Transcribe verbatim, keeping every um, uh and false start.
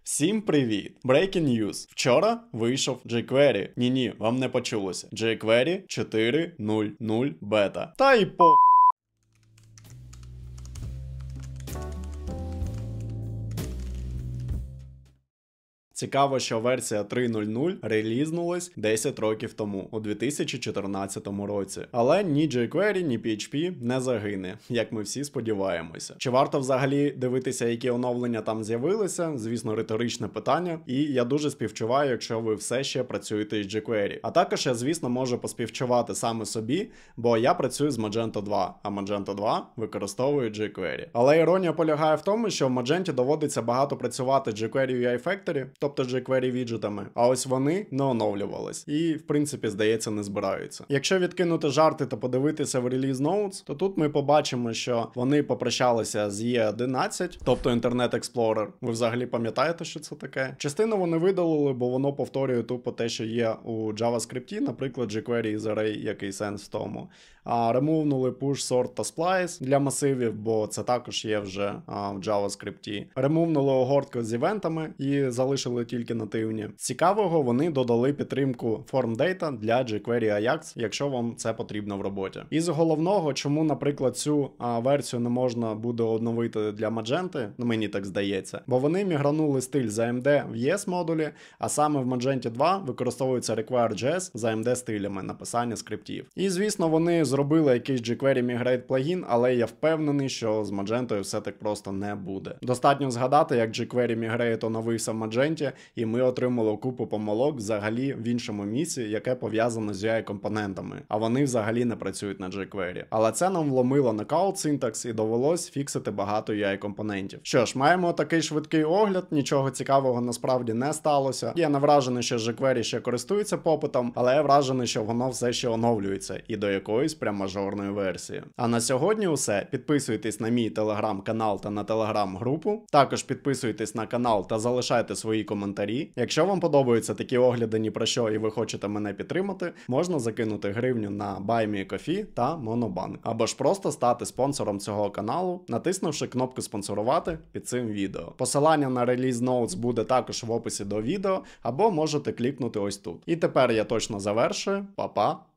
Всім привіт! Breaking news. Вчора вийшов jQuery. Ні-ні, вам не почулося. jQuery чотири крапка нуль нуль бета. Та й по... Цікаво, що версія три крапка нуль нуль релізнулась десять років тому, у дві тисячі чотирнадцятому році. Але ні jQuery, ні пі ейч пі не загине, як ми всі сподіваємося. Чи варто взагалі дивитися, які оновлення там з'явилися? Звісно, риторичне питання. І я дуже співчуваю, якщо ви все ще працюєте із jQuery. А також я, звісно, можу поспівчувати саме собі, бо я працюю з Magento два, а Magento два використовує jQuery. Але іронія полягає в тому, що в Magento доводиться багато працювати з jQuery ю ай Factory, тобто jQuery віджитами, а ось вони не оновлювались і, в принципі, здається, не збираються. Якщо відкинути жарти та подивитися в Release Notes, то тут ми побачимо, що вони попрощалися з і одинадцять, тобто Internet Explorer. Ви взагалі пам'ятаєте, що це таке? Частину вони видалили, бо воно повторює тупо те, що є у JavaScript, наприклад, jQuery is Array, який сенс в тому. А ремувнули push, sort та splice для масивів, бо це також є вже а, в JavaScript. Ремувнули огортку з івентами і залишили тільки нативні. З цікавого, вони додали підтримку form data для jQuery Ajax, якщо вам це потрібно в роботі. Із головного, чому, наприклад, цю а, версію не можна буде оновити для Magento, ну мені так здається, бо вони мігранули стиль з ей ем ді в і ес модулі, а саме в Magento два використовується Require.js з ей ем ді стилями написання скриптів. І, звісно, вони зробили якийсь jQuery Migrate плагін, але я впевнений, що з Magento все так просто не буде. Достатньо згадати, як jQuery Migrate оновився в Magento, і ми отримали купу помилок взагалі в іншому місці, яке пов'язано з ю ай-компонентами, а вони взагалі не працюють на jQuery. Але це нам вломило нокаут синтакс і довелось фіксити багато ю ай-компонентів. Що ж, маємо такий швидкий огляд, нічого цікавого насправді не сталося. Я не вражений, що jQuery ще користується попитом, але я вражений, що воно все ще оновлюється і до якоїсь прям мажорної версії. А на сьогодні усе. Підписуйтесь на мій телеграм-канал та на телеграм-групу. Також підписуйтесь на канал та залишайте свої коментарі. Якщо вам подобаються такі огляди ні про що і ви хочете мене підтримати, можна закинути гривню на Buy Me Coffee та Monobank. Або ж просто стати спонсором цього каналу, натиснувши кнопку спонсорувати під цим відео. Посилання на Release Notes буде також в описі до відео, або можете клікнути ось тут. І тепер я точно завершую. Па-па!